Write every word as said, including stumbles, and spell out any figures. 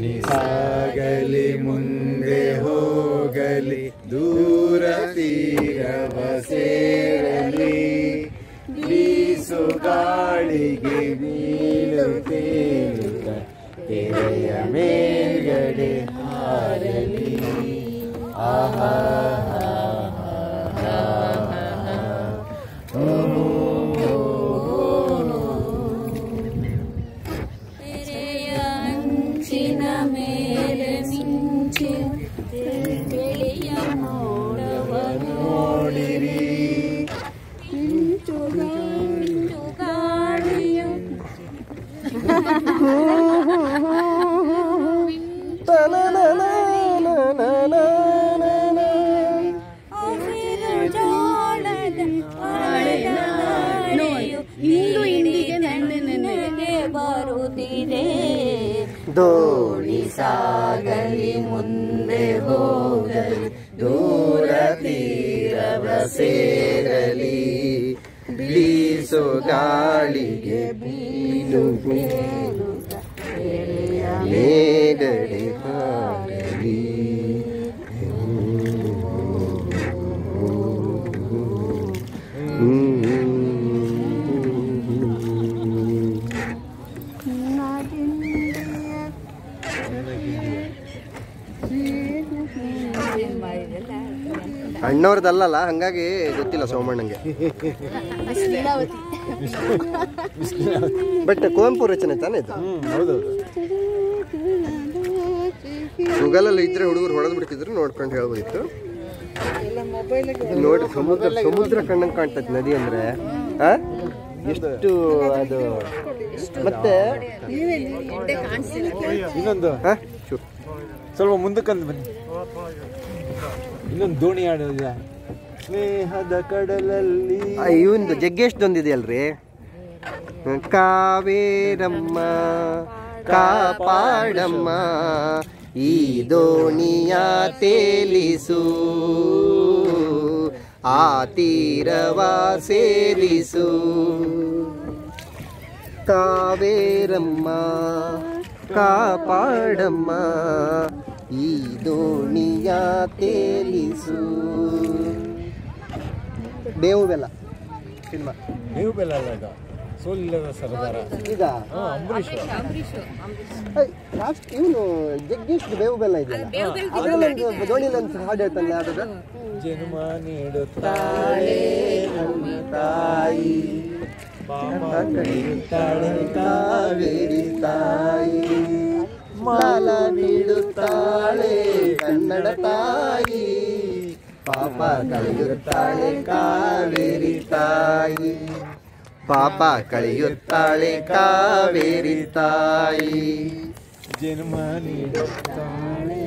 ಸಾಗಲಿ ಮುಂದೆ ಹೋಗಲಿ ದೂರ ತೀರವ ಸೇರಲಿ ಬೀಸು ಗಾಳಿಗೆ ಬೀಳು ತೇಲುತ್ತ ತೆರೆಯ ಮೇಲ್ಗಡೆ ಹಾರಲಿ ಆಹಾ ದೋಣಿ ಸಾಗಲಿ ಮುಂದೆ ಹೋಗಲಿ ದೂರ ತೀರವ ಸೇರಲಿ ಬೀಸು ಗಾಳಿಗೆ ಬೀಳು ಮೇಗಡೆ ಹಾರಲಿ ಅಣ್ಣವ್ರದಲ್ಲ ಹಂಗಾಗಿ ಗೊತ್ತಿಲ್ಲ ಸೋಮಣ್ಣಂಗೆ. ಬಟ್ ಕುವೆಂಪು ರಚನೆ ತಾನೇ ಇದು. ಗೂಗಲಲ್ಲಿ ಇದ್ರೆ ಹುಡುಗರು ಹೊಡೆದ್ ಬಿಡ್ತಿದ್ರು ನೋಡ್ಕೊಂಡು ಹೇಳ್ಬೋದಿತ್ತು. ನೋಡಿ ಸಮುದ್ರ ಸಮುದ್ರ ಕಣ್ಣಂಗೆ ಕಾಣ್ತದೆ ನದಿ ಅಂದ್ರೆ ಎಷ್ಟು ಅದು. ಮತ್ತೆ ಇನ್ನೊಂದು ಸ್ವಲ್ಪ ಮುಂದಕ್ಕಂದು ಬನ್ನಿ. ಇನ್ನೊಂದು ದೋಣಿ ಆಡೋದ ಸ್ನೇಹದ ಕಡಲಲ್ಲಿ ಇವಂದು ಜಗ್ಗೇಶ್ದೊಂದಿದೆಯಲ್ರಿ. ಕಾವೇರಮ್ಮ ಕಾಪಾಡಮ್ಮ ಈ ದೋಣಿಯ ತೇಲಿಸು ಆ ತೀರವ ಸೇರಿಸು. ಕಾವೇರಮ್ಮ ಕಾಪಾಡಮ್ಮ ಈ ದೋಣಿಯ ತೇಲಿಸು. ಬೇವು ಬೆಲ್ಲ ಸಿನಿಮಾ. ಬೇವು ಬೆಲ್ಲ ಅಲ್ಲ ಇದು, ಸೋಲಿಲ್ಲದ ಸರದಾರ. ಈಗ ಅಂಬರೀಷ್ ಇವನು ಜಗ್ಗೇಶ್ ಬೇವು ಬೆಲ್ಲ ಇದೆಯಲ್ಲ, ಅದರಲ್ಲೊಂದು ದೋಣಿಲೊಂದು ಹಾಡು ಹೇಳ್ತಾನೆ. ಯಾವ್ದು? ಜನ್ಮ ನೀಡುತ್ತಾಳೆ ನಮ್ಮ ತಾಯಿ, ಪಾಪ ಕಳೆಯುತ್ತಾಳೆ ಕಾವೇರಿ ತಾಯಿ, ಮಾಲ ನೀಡುತ್ತಾಳೆ ಕನ್ನಡ ತಾಯಿ, ಪಾಪ ಕಳೆಯುತ್ತಾಳೆ ಕಾವೇರಿ ತಾಯಿ, ಪಾಪ ಕಳೆಯುತ್ತಾಳೆ ಕಾವೇರಿ ತಾಯಿ. ಜನ್ಮ ನೀಡುತ್ತಾಳೆ